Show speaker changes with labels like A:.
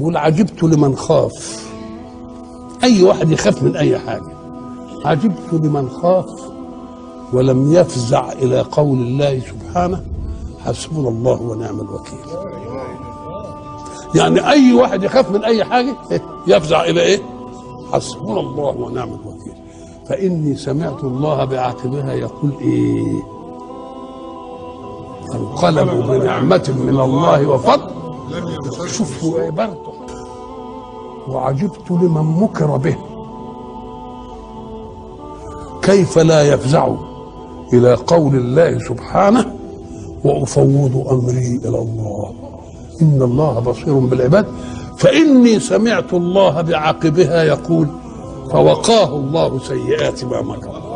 A: يقول عجبت لمن خاف. أي واحد يخاف من أي حاجة. عجبت لمن خاف ولم يفزع إلى قول الله سبحانه حسبنا الله ونعم الوكيل. يعني أي واحد يخاف من أي حاجة يفزع إلى إيه؟ حسبنا الله ونعم الوكيل. فإني سمعت الله بعاقبها يقول إيه؟ انقلبوا بنعمة من الله وفضل. شوفوا عبارته. وعجبت لمن مكر به كيف لا يفزع إلى قول الله سبحانه وأفوض أمري إلى الله إن الله بصير بالعباد. فإني سمعت الله بعاقبها يقول فوقاه الله سيئات ما مكر.